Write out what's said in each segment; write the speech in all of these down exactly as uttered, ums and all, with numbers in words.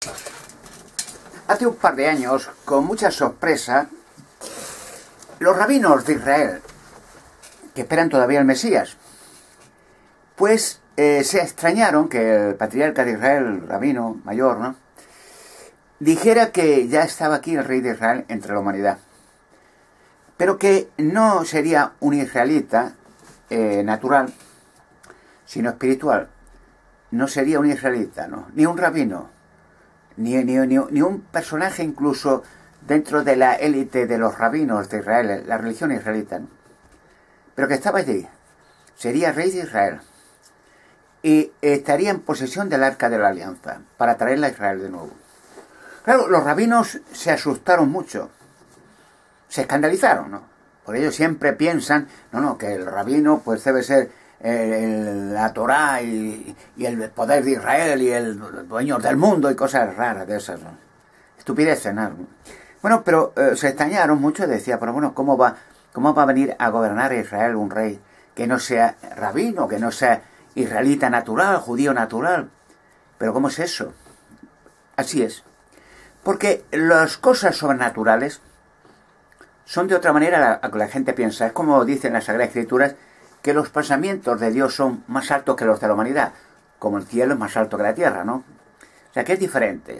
Hace un par de años, con mucha sorpresa, los rabinos de Israel, que esperan todavía el Mesías, pues eh, se extrañaron que el patriarca de Israel, el rabino mayor, ¿no?, dijera que ya estaba aquí el rey de Israel entre la humanidad, pero que no sería un israelita eh, natural, sino espiritual. No sería un israelita, ¿no?, ni un rabino, ni, ni, ni, ni un personaje incluso dentro de la élite de los rabinos de Israel, la religión israelita, ¿no?, pero que estaba allí. Sería rey de Israel y estaría en posesión del Arca de la Alianza para traerla a Israel de nuevo. Claro, los rabinos se asustaron mucho, se escandalizaron, ¿no? Por ello siempre piensan, no, no, que el rabino pues debe ser el, el, la Torá y, y el poder de Israel y el dueño del mundo y cosas raras de esas, ¿no? Estupideces, ¿no? Bueno, pero eh, se extrañaron mucho y decía, pero bueno, ¿cómo va, cómo va a venir a gobernar a Israel un rey que no sea rabino, que no sea israelita natural, judío natural? ¿Pero cómo es eso? Así es. Porque las cosas sobrenaturales son de otra manera a la que la gente piensa. Es como dicen las Sagradas Escrituras, que los pensamientos de Dios son más altos que los de la humanidad, como el cielo es más alto que la tierra, ¿no? O sea, que es diferente.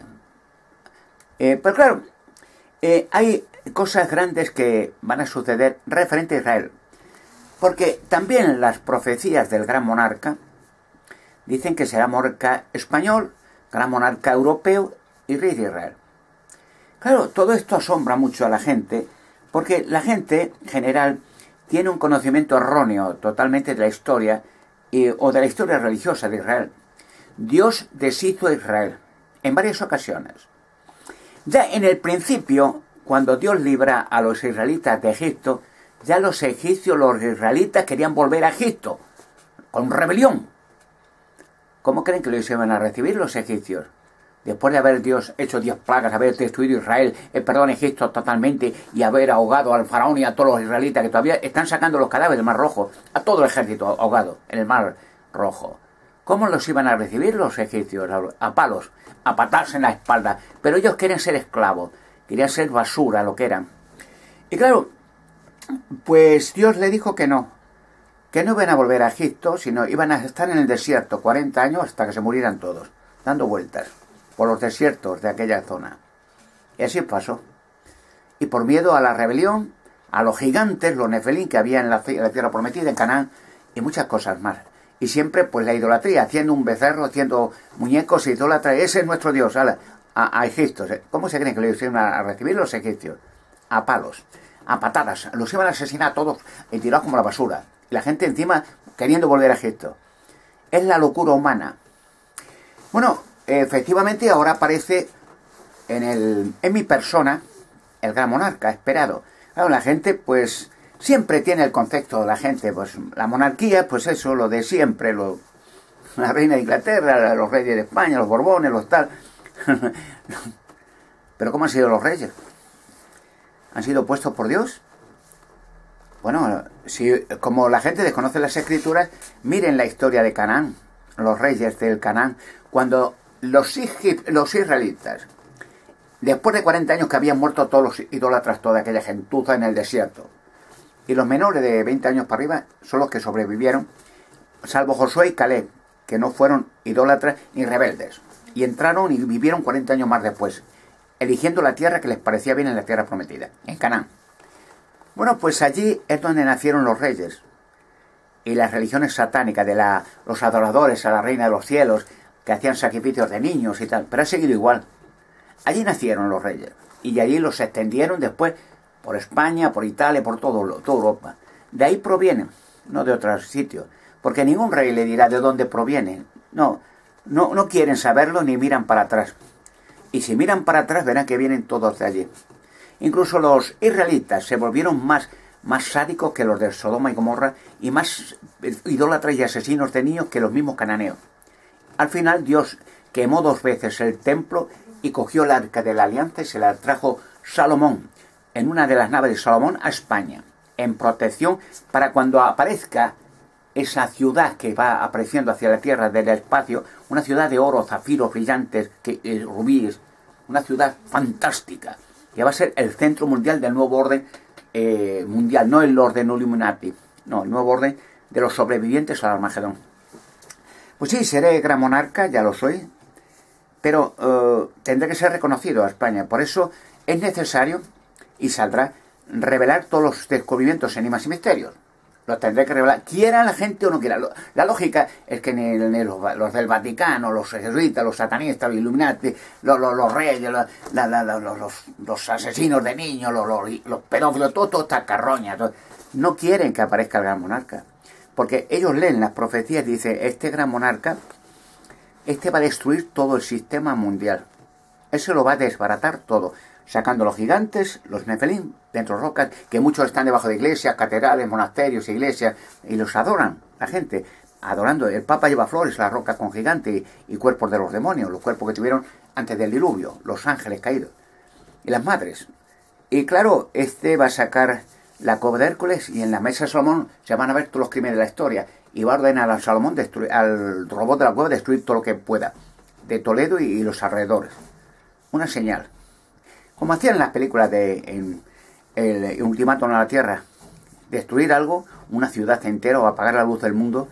Eh, pero claro, eh, hay cosas grandes que van a suceder referente a Israel. Porque también las profecías del gran monarca dicen que será monarca español, gran monarca europeo y rey de Israel. Claro, todo esto asombra mucho a la gente, porque la gente en general tiene un conocimiento erróneo totalmente de la historia y, o de la historia religiosa de Israel. Dios deshizo a Israel en varias ocasiones. Ya en el principio, cuando Dios libra a los israelitas de Egipto, ya los egipcios, los israelitas querían volver a Egipto, con rebelión. ¿Cómo creen que los iban a recibir los egipcios? Después de haber Dios hecho diez plagas, haber destruido Israel, eh, perdón, Egipto totalmente, y haber ahogado al faraón y a todos los israelitas que todavía están sacando los cadáveres del Mar Rojo, a todo el ejército ahogado en el Mar Rojo. ¿Cómo los iban a recibir los egipcios? A palos, a patarse en la espalda. Pero ellos querían ser esclavos, querían ser basura, lo que eran. Y claro, pues Dios le dijo que no, que no iban a volver a Egipto, sino iban a estar en el desierto cuarenta años hasta que se murieran todos, dando vueltas por los desiertos de aquella zona. Y así pasó. Y por miedo a la rebelión, a los gigantes, los nefelín que había en la, en la tierra prometida, en Canaán, y muchas cosas más. Y siempre, pues, la idolatría, haciendo un becerro, haciendo muñecos, idólatra, ese es nuestro Dios, a, a, a Egipto. ¿Cómo se creen que los iban a recibir los egipcios? A palos, a patadas, los iban a asesinar a todos y tirados como la basura. Y la gente encima queriendo volver a Egipto. Es la locura humana. Bueno, efectivamente ahora aparece en, el, en mi persona el gran monarca esperado. Claro, la gente pues siempre tiene el concepto de la gente, pues la monarquía, pues eso, lo de siempre, lo, la reina de Inglaterra, los reyes de España, los Borbones, los tal. Pero ¿cómo han sido los reyes? ¿Han sido puestos por Dios? Bueno, si como la gente desconoce las escrituras, miren la historia de Canaán, los reyes del Canaán, cuando Los, los israelitas, después de cuarenta años que habían muerto todos los idólatras, toda aquella gentuza en el desierto, y los menores de veinte años para arriba son los que sobrevivieron, salvo Josué y Caleb, que no fueron idólatras ni rebeldes, y entraron y vivieron cuarenta años más después, eligiendo la tierra que les parecía bien en la tierra prometida, en Canaán. Bueno, pues allí es donde nacieron los reyes, y las religiones satánicas de la, los adoradores a la reina de los cielos, que hacían sacrificios de niños y tal, pero ha seguido igual. Allí nacieron los reyes, y de allí los extendieron después por España, por Italia, por todo, toda Europa. De ahí provienen, no de otros sitios, porque ningún rey le dirá de dónde provienen. No, no, no quieren saberlo ni miran para atrás. Y si miran para atrás verán que vienen todos de allí. Incluso los israelitas se volvieron más, más sádicos que los de Sodoma y Gomorra, y más idólatras y asesinos de niños que los mismos cananeos. Al final Dios quemó dos veces el templo y cogió el arca de la alianza y se la trajo Salomón en una de las naves de Salomón a España, en protección para cuando aparezca esa ciudad que va apareciendo hacia la Tierra del espacio, una ciudad de oro, zafiros brillantes, que, eh, rubíes, una ciudad fantástica, que va a ser el centro mundial del nuevo orden eh, mundial, no el orden Illuminati, no, el nuevo orden de los sobrevivientes al Armagedón. Pues sí, seré gran monarca, ya lo soy, pero uh, tendré que ser reconocido a España. Por eso es necesario, y saldrá, revelar todos los descubrimientos, enigmas y misterios. Los tendré que revelar, quiera la gente o no quiera. La lógica es que ni, ni los, los del Vaticano, los jesuitas, los satanistas, los Illuminati, los, los, los reyes, los, la, la, la, los, los asesinos de niños, los, los, los pedófilos, todo, toda esta carroña, todo, no quieren que aparezca el gran monarca. Porque ellos leen las profecías y dicen, este gran monarca, este va a destruir todo el sistema mundial. Ese lo va a desbaratar todo, sacando los gigantes, los nefelín, dentro de rocas, que muchos están debajo de iglesias, catedrales, monasterios, iglesias, y los adoran, la gente, adorando. El Papa lleva flores, las rocas con gigantes y, y cuerpos de los demonios, los cuerpos que tuvieron antes del diluvio, los ángeles caídos, y las madres. Y claro, este va a sacar la cova de Hércules, y en la mesa de Salomón se van a ver todos los crímenes de la historia, y va a ordenar al Salomón, destruir, al robot de la cueva, destruir todo lo que pueda, de Toledo y, y los alrededores. Una señal. Como hacían en las películas de en, el Ultimátum a la Tierra, destruir algo, una ciudad entera, o apagar la luz del mundo,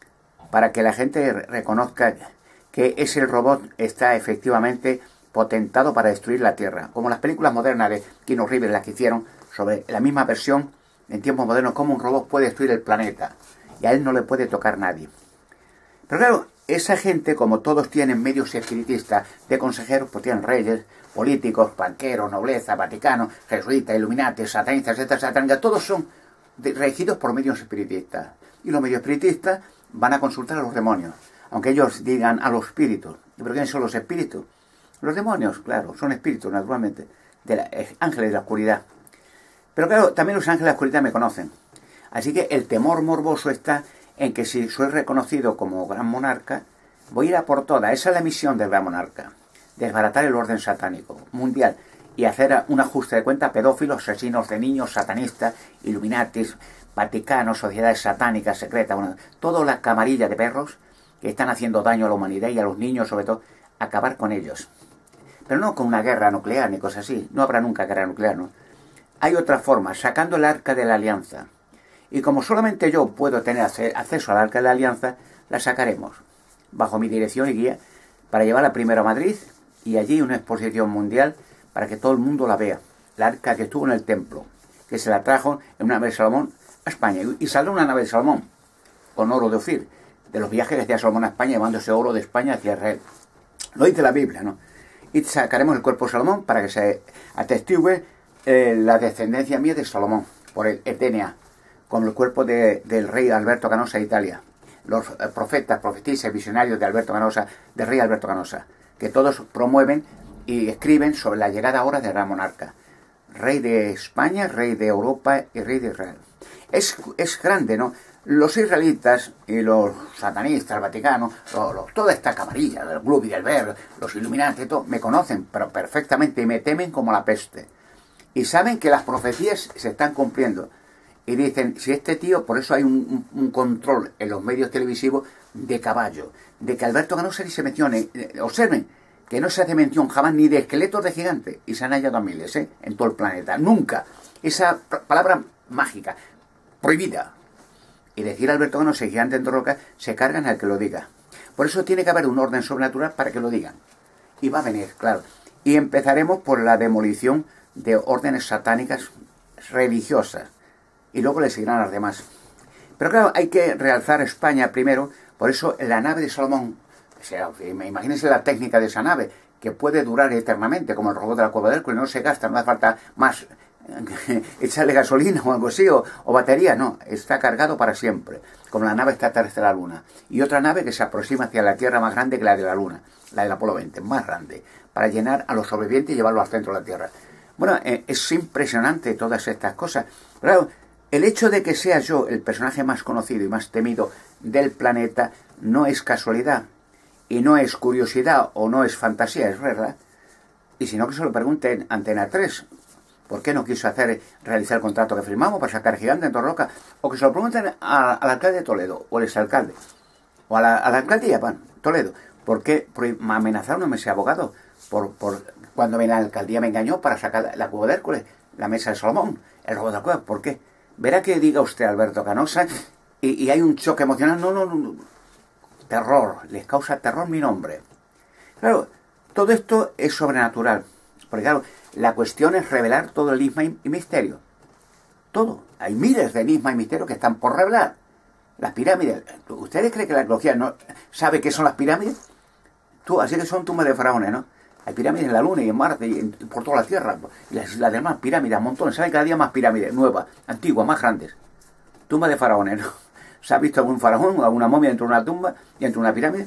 para que la gente reconozca que ese robot está efectivamente potentado para destruir la Tierra. Como las películas modernas de Keanu Reeves, las que hicieron sobre la misma versión en tiempos modernos, cómo un robot puede destruir el planeta, y a él no le puede tocar nadie. Pero claro, esa gente, como todos tienen medios espiritistas de consejeros, pues tienen reyes, políticos, banqueros, nobleza, Vaticano, jesuitas, Illuminati, satanistas, etcétera, satanistas, todos son de, regidos por medios espiritistas. Y los medios espiritistas van a consultar a los demonios, aunque ellos digan a los espíritus. ¿Pero quiénes son los espíritus? Los demonios, claro, son espíritus, naturalmente, de la, eh, ángeles de la oscuridad. Pero claro, también los ángeles de la oscuridad me conocen. Así que el temor morboso está en que si soy reconocido como gran monarca, voy a ir a por toda. Esa es la misión del gran monarca. Desbaratar el orden satánico mundial y hacer un ajuste de cuenta a pedófilos, asesinos de niños, satanistas, Illuminatis, Vaticano, sociedades satánicas, secretas, bueno, toda la camarilla de perros que están haciendo daño a la humanidad y a los niños, sobre todo, acabar con ellos. Pero no con una guerra nuclear ni cosas así. No habrá nunca guerra nuclear, ¿no? Hay otra forma, sacando el arca de la alianza. Y como solamente yo puedo tener acceso al arca de la alianza, la sacaremos, bajo mi dirección y guía, para llevarla primero a Madrid, y allí una exposición mundial para que todo el mundo la vea. La arca que estuvo en el templo, que se la trajo en una nave de Salomón a España. Y saldrá una nave de Salomón, con oro de Ofir, de los viajes que hacía Salomón a España, llevándose oro de España hacia Israel. Lo dice la Biblia, ¿no? Y sacaremos el cuerpo de Salomón para que se atestigue eh, la descendencia mía de Salomón, por el, el D N A, como el cuerpo de, del rey Alberto Canosa de Italia. Los eh, profetas, profetisas, visionarios de Alberto Canosa, del rey Alberto Canosa, que todos promueven y escriben sobre la llegada ahora del gran monarca. Rey de España, rey de Europa y rey de Israel. Es, es grande, ¿no? Los israelitas y los satanistas, el Vaticano, lo, lo, toda esta camarilla, del Club y del Ver, los Illuminati, todo, me conocen pero perfectamente y me temen como la peste. Y saben que las profecías se están cumpliendo. Y dicen, si este tío, por eso hay un, un, un control en los medios televisivos de caballo, de que Alberto Canosa ni se mencione. Eh, observen, que no se hace mención jamás ni de esqueletos de gigantes, y se han hallado a miles, ¿eh? En todo el planeta. Nunca. Esa palabra mágica, prohibida. Y decir Alberto Canosa y gigante en roca, se cargan al que lo diga. Por eso tiene que haber un orden sobrenatural para que lo digan. Y va a venir, claro. Y empezaremos por la demolición de órdenes satánicas religiosas. Y luego le seguirán las demás. Pero claro, hay que realzar España primero. Por eso la nave de Salomón, o sea, imagínense la técnica de esa nave, que puede durar eternamente, como el robot de la cueva de Hércules, no se gasta, no hace falta más echarle gasolina o algo así, o, o batería, no, está cargado para siempre, como la nave extraterrestre de la Luna. Y otra nave que se aproxima hacia la Tierra más grande que la de la Luna, la del Apolo veinte, más grande, para llenar a los sobrevivientes y llevarlos al centro de la Tierra. Bueno, eh, es impresionante todas estas cosas. Claro, el hecho de que sea yo el personaje más conocido y más temido del planeta no es casualidad, y no es curiosidad o no es fantasía, es verdad. Y si no, que se lo pregunten Antena tres, ¿Por qué no quiso hacer, realizar el contrato que firmamos para sacar gigante en Torroca? O que se lo pregunten a, al alcalde de Toledo, o el exalcalde, o a la, a la alcaldía, bueno, Toledo. ¿Por qué me amenazaron a ese abogado? Por, por, cuando la alcaldía me engañó para sacar la cueva de Hércules, la mesa de Salomón, el robo de la cueva. ¿Por qué? Verá que diga usted, Alberto Canosa, y, y hay un choque emocional. No, no, no. Terror. Les causa terror mi nombre. Claro, todo esto es sobrenatural. Porque claro, la cuestión es revelar todo el enigma y misterio. Todo. Hay miles de enigmas y misterios que están por revelar. Las pirámides. ¿Ustedes creen que la arqueología no sabe qué son las pirámides? Tú, así que son tumbas de faraones, ¿no? Hay pirámides en la Luna y en Marte y en, por toda la Tierra. Y las, las demás pirámides, montones. ¿Saben? Cada día más pirámides, nuevas, antiguas, más grandes. Tumbas de faraones, ¿no? ¿Se ha visto algún faraón o alguna momia dentro de una tumba y dentro de una pirámide?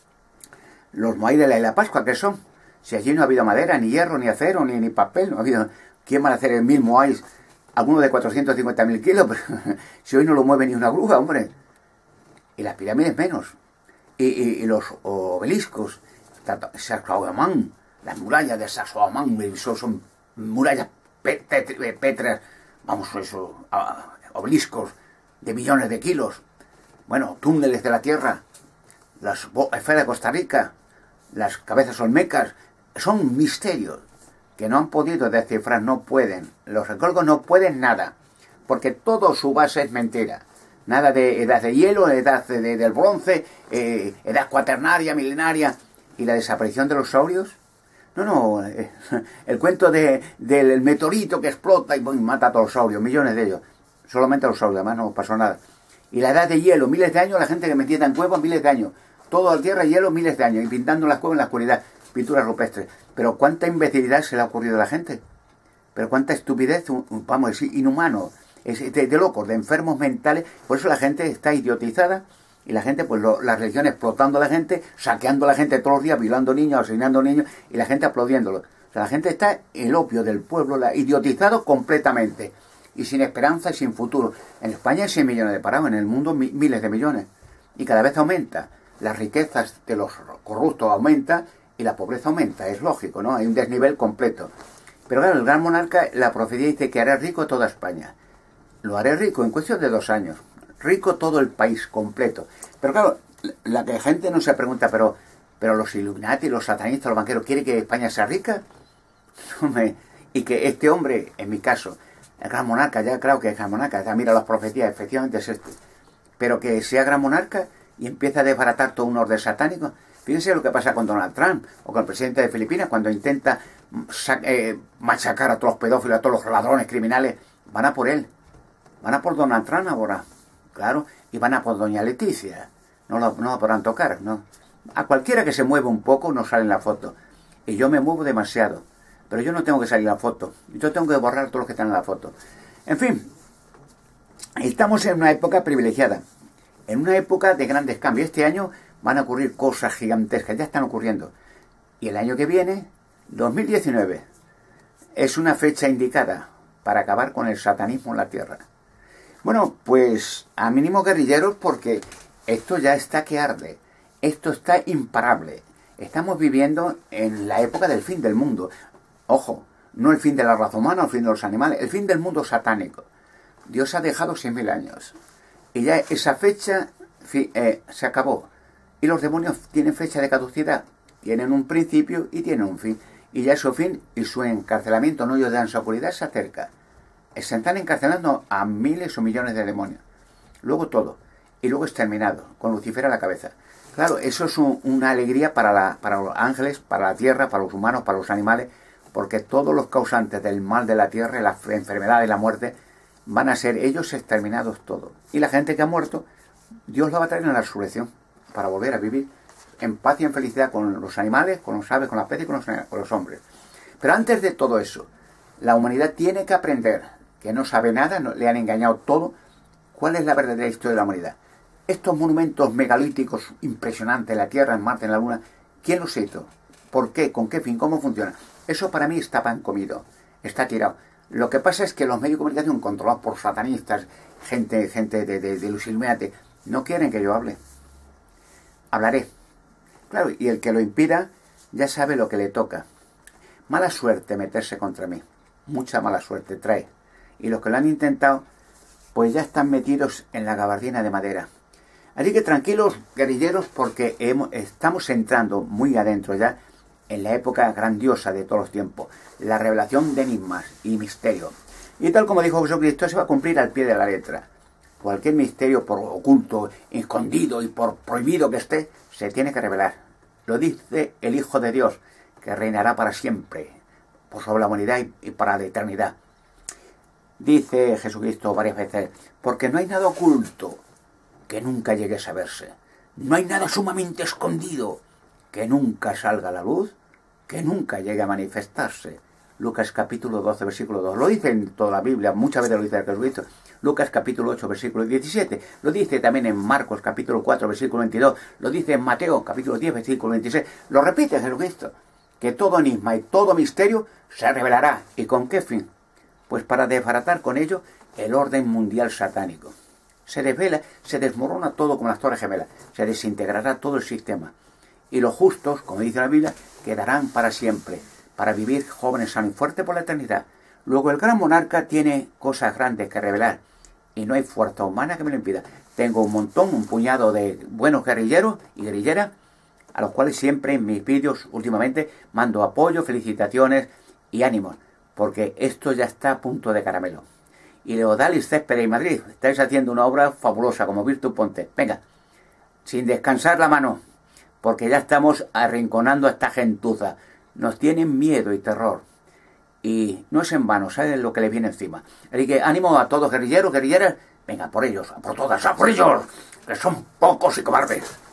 Los moai de la isla Pascua, ¿qué son? Si allí no ha habido madera, ni hierro, ni acero, ni, ni papel, no ha habido... ¿Quién va a hacer el mil moais? Alguno de cuatrocientos cincuenta mil kilos, pero si hoy no lo mueve ni una grúa, hombre. Y las pirámides menos. Y, y, y los obeliscos, Sacsayhuamán, las murallas de Sacsayhuamán, son, son murallas pétreas, vamos, eso, obeliscos de millones de kilos. Bueno, túneles de la tierra, las esferas de Costa Rica, las cabezas olmecas, son misterios que no han podido descifrar, no pueden. Los arqueólogos no pueden nada, porque todo su base es mentira. Nada de edad de hielo, edad de, de, del bronce, eh, edad cuaternaria, milenaria, y la desaparición de los saurios. No, no, eh, el cuento de, del meteorito que explota y boom, mata a todos los saurios, millones de ellos. Solamente a los saurios, además no pasó nada. Y la edad de hielo, miles de años, la gente que metía en cuevas, miles de años. Todo a tierra, hielo, miles de años, y pintando las cuevas en la oscuridad, pinturas rupestres. Pero cuánta imbecilidad se le ha ocurrido a la gente. Pero cuánta estupidez, vamos a decir, inhumano, es de, de locos, de enfermos mentales. Por eso la gente está idiotizada, y la gente, pues lo, la religión explotando a la gente, saqueando a la gente todos los días, violando niños, asesinando niños, y la gente aplaudiéndolo. O sea, la gente está, el opio del pueblo, la, idiotizado completamente, y sin esperanza y sin futuro. En España hay cien millones de parados, en el mundo mi, miles de millones, y cada vez aumenta. Las riquezas de los corruptos aumentan y la pobreza aumenta, es lógico, ¿no? Hay un desnivel completo. Pero claro, el gran monarca, la profecía dice que hará rico toda España. Lo haré rico en cuestión de dos años. Rico todo el país completo. Pero claro, la que la gente no se pregunta, pero, pero los Illuminati, los satanistas, los banqueros, ¿quieren que España sea rica? Y que este hombre, en mi caso, el gran monarca, ya creo que es gran monarca, ya mira las profecías, efectivamente es este. Pero que sea gran monarca y empieza a desbaratar todo un orden satánico. Fíjense lo que pasa con Donald Trump o con el presidente de Filipinas cuando intenta eh, machacar a todos los pedófilos, a todos los ladrones criminales. Van a por él. Van a por Donald Trump ahora. Claro. Y van a por doña Leticia. No lo, no lo podrán tocar, ¿no? A cualquiera que se mueva un poco no sale en la foto. Y yo me muevo demasiado. Pero yo no tengo que salir en la foto. Yo tengo que borrar todos los que están en la foto. En fin. Estamos en una época privilegiada. En una época de grandes cambios. Este año van a ocurrir cosas gigantescas. Ya están ocurriendo. Y el año que viene, dos mil diecinueve, es una fecha indicada para acabar con el satanismo en la Tierra. Bueno, pues a mínimo guerrilleros, porque esto ya está que arde. Esto está imparable. Estamos viviendo en la época del fin del mundo. Ojo, no el fin de la raza humana, el fin de los animales, el fin del mundo satánico. Dios ha dejado seis mil años. Y ya esa fecha eh, se acabó. Y los demonios tienen fecha de caducidad. Tienen un principio y tienen un fin. Y ya su fin y su encarcelamiento, no ellos dan su oscuridad, se acerca. Se están encarcelando a miles o millones de demonios. Luego todo. Y luego es terminado, con Lucifer a la cabeza. Claro, eso es un, una alegría para, la, para los ángeles, para la tierra, para los humanos, para los animales, porque todos los causantes del mal de la tierra, la enfermedad y la muerte, van a ser ellos exterminados todos. Y la gente que ha muerto, Dios la va a traer en la resurrección, para volver a vivir en paz y en felicidad con los animales, con los aves, con las peces y con los, con los hombres. Pero antes de todo eso, la humanidad tiene que aprender que no sabe nada, no, le han engañado todo. ¿Cuál es la verdadera historia de la humanidad? Estos monumentos megalíticos impresionantes en la Tierra, en Marte, en la Luna, ¿quién los hizo? ¿Por qué? ¿Con qué fin? ¿Cómo funciona? Eso para mí está pan comido, está tirado. Lo que pasa es que los medios de comunicación controlados por satanistas, gente, gente de, de, de los Illuminati, no quieren que yo hable. Hablaré. Claro, y el que lo impida ya sabe lo que le toca. Mala suerte meterse contra mí. mucha mala suerte trae. Y los que lo han intentado, pues ya están metidos en la gabardina de madera. Así que tranquilos, guerrilleros, porque hemos, estamos entrando muy adentro ya en la época grandiosa de todos los tiempos, la revelación de enigmas y misterios. Y tal como dijo Jesucristo, se va a cumplir al pie de la letra. Cualquier misterio, por oculto, escondido y por prohibido que esté, se tiene que revelar. Lo dice el Hijo de Dios, que reinará para siempre, por sobre la humanidad y para la eternidad. Dice Jesucristo varias veces, porque no hay nada oculto que nunca llegue a saberse. No hay nada sumamente escondido que nunca salga a la luz, que nunca llegue a manifestarse. Lucas capítulo doce, versículo dos. Lo dice en toda la Biblia, muchas veces lo dice Jesucristo. Lucas capítulo ocho, versículo diecisiete. Lo dice también en Marcos capítulo cuatro, versículo veintidós. Lo dice en Mateo capítulo diez, versículo veintiséis. Lo repite Jesucristo, que todo enigma y todo misterio se revelará. ¿Y con qué fin? Pues para desbaratar con ello el orden mundial satánico. Se desvela, se desmorona todo como las torres gemelas. Se desintegrará todo el sistema. Y los justos, como dice la Biblia, quedarán para siempre, para vivir jóvenes, sanos y fuertes por la eternidad. Luego el gran monarca tiene cosas grandes que revelar, y no hay fuerza humana que me lo impida. Tengo un montón, un puñado de buenos guerrilleros y guerrilleras, a los cuales siempre en mis vídeos últimamente mando apoyo, felicitaciones y ánimos, porque esto ya está a punto de caramelo. Y Leodalis Céspedes y Madrid, estáis haciendo una obra fabulosa como Virtus Ponte. Venga, sin descansar la mano, porque ya estamos arrinconando a esta gentuza. Nos tienen miedo y terror. Y no es en vano, ¿saben lo que les viene encima? Así que ánimo a todos, guerrilleros, guerrilleras. Venga, por ellos, a por todas, a por ellos, que son pocos y cobardes.